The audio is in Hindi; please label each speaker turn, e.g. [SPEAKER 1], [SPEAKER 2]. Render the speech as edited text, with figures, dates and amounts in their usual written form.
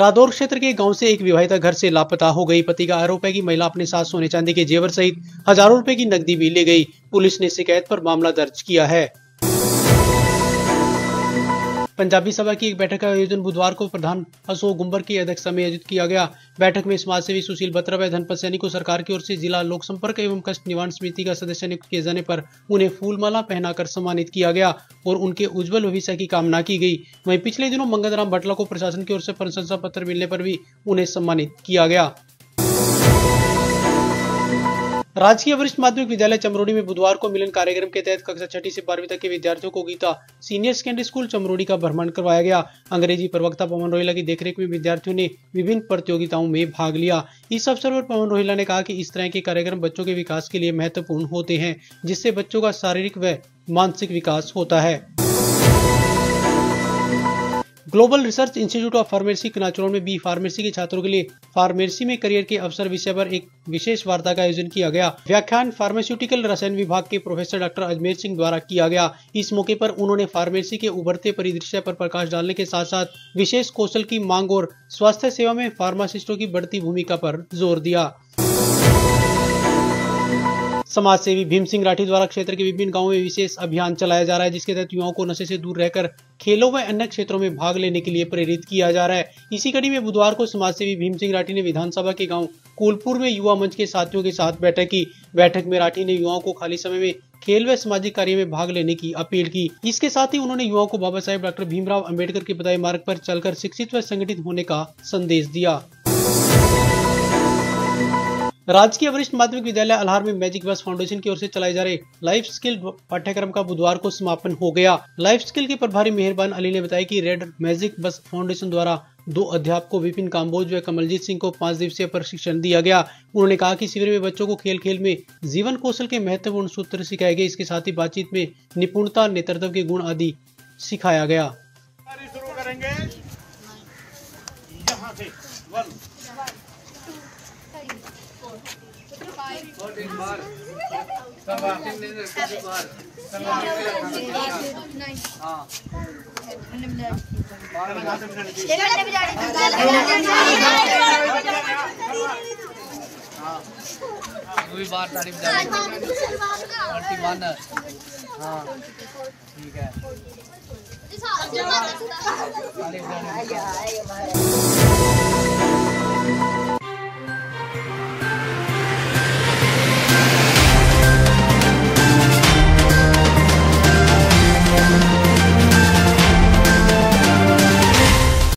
[SPEAKER 1] रादौर क्षेत्र के गांव से एक विवाहिता घर से लापता हो गई। पति का आरोप है कि महिला अपने साथ सोने चांदी के जेवर सहित हजारों रुपए की नकदी भी ले गई। पुलिस ने शिकायत पर मामला दर्ज किया है। पंजाबी सभा की एक बैठक का आयोजन बुधवार को प्रधान अशोक गुंबर की अध्यक्षता में आयोजित किया गया। बैठक में समाज सेवी सुशील बत्रा व धनपत सैनी को सरकार की ओर से जिला लोक संपर्क एवं कष्ट निवारण समिति का सदस्य नियुक्त किए जाने पर उन्हें फूलमाला पहनाकर सम्मानित किया गया और उनके उज्जवल भविष्य की कामना की गई। वहीं पिछले दिनों मंगलराम भटला को प्रशासन की ओर से प्रशंसा पत्र मिलने पर भी उन्हें सम्मानित किया गया। राजकीय वरिष्ठ माध्यमिक विद्यालय चमरोड़ी में बुधवार को मिलन कार्यक्रम के तहत कक्षा 6 से 12वीं तक के विद्यार्थियों को Geeta senior secondary school Chamrodi का भ्रमण करवाया गया। अंग्रेजी प्रवक्ता पवन रोहिला की देखरेख में विद्यार्थियों ने विभिन्न प्रतियोगिताओं में भाग लिया। इस अवसर पर पवन रोहिला ने कहा कि इस तरह के कार्यक्रम बच्चों के विकास के लिए महत्वपूर्ण होते हैं, जिससे बच्चों का शारीरिक व मानसिक विकास होता है। Global research institute of pharmacy Kanachaur में बी फार्मेसी के छात्रों के लिए फार्मेसी में करियर के अवसर विषय पर एक विशेष वार्ता का आयोजन किया गया। व्याख्यान फार्मास्यूटिकल रसायन विभाग के प्रोफेसर डॉक्टर अजमेर सिंह द्वारा किया गया। इस मौके पर उन्होंने फार्मेसी के उभरते परिदृश्य पर प्रकाश डालने के साथ साथ विशेष कौशल की मांग और स्वास्थ्य सेवा में फार्मासिस्टों की बढ़ती भूमिका पर जोर दिया। समाज सेवी भीम सिंह राठी द्वारा क्षेत्र के विभिन्न गांवों में विशेष अभियान चलाया जा रहा है, जिसके तहत युवाओं को नशे से दूर रहकर खेलों व अन्य क्षेत्रों में भाग लेने के लिए प्रेरित किया जा रहा है। इसी कड़ी में बुधवार को समाज सेवी भीम सिंह राठी ने विधानसभा के गांव कुलपुर में युवा मंच के साथियों के साथ बैठक की। बैठक में राठी ने युवाओं को खाली समय में खेल व सामाजिक कार्य में भाग लेने की अपील की। इसके साथ ही उन्होंने युवाओं को बाबा साहेब डॉक्टर भीमराव अम्बेडकर के बताए मार्ग पर चलकर शिक्षित व संगठित होने का संदेश दिया। राजकीय वरिष्ठ माध्यमिक विद्यालय अल्हार में मैजिक बस फाउंडेशन की ओर से चलाए जा रहे लाइफ स्किल पाठ्यक्रम का बुधवार को समापन हो गया। लाइफ स्किल के प्रभारी मेहरबान अली ने बताया कि रेड मैजिक बस फाउंडेशन द्वारा 2 अध्यापकों विपिन काम्बोज व कमलजीत सिंह को 5 दिवसीय प्रशिक्षण दिया गया। उन्होंने कहा कि शिविर में बच्चों को खेल खेल में जीवन कौशल के महत्वपूर्ण सूत्र सिखाए गए। इसके साथ ही बातचीत में निपुणता, नेतृत्व के गुण आदि सिखाया गया।
[SPEAKER 2] बार तारीफ हाँ ठीक है।